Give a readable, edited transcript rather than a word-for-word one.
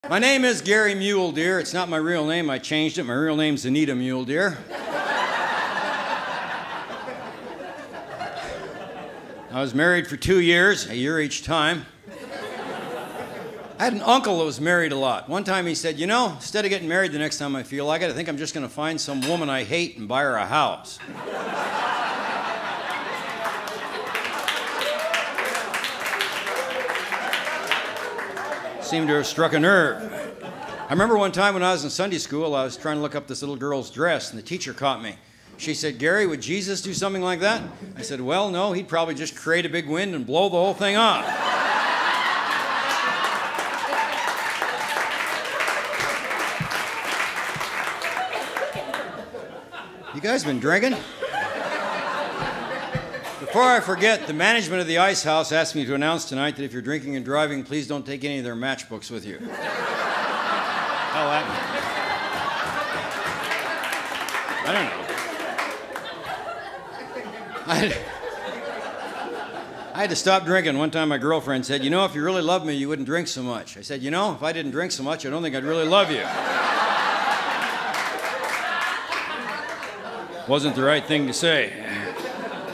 My name is Gary Mule Deer. It's not my real name. I changed it. My real name's Anita Mule Deer. I was married for 2 years, a year each time. I had an uncle that was married a lot. One time he said, you know, instead of getting married the next time I feel like it, I think I'm just going to find some woman I hate and buy her a house. Seemed to have struck a nerve. I remember one time when I was in Sunday school, I was trying to look up this little girl's dress, and the teacher caught me. She said, Gary, would Jesus do something like that? I said, well, no, he'd probably just create a big wind and blow the whole thing off. You guys been drinking? Before I forget, the management of the Ice House asked me to announce tonight that if you're drinking and driving, please don't take any of their matchbooks with you. Hell, that... I don't know. I had to stop drinking. One time my girlfriend said, you know, if you really loved me, you wouldn't drink so much. I said, you know, if I didn't drink so much, I don't think I'd really love you. Wasn't the right thing to say.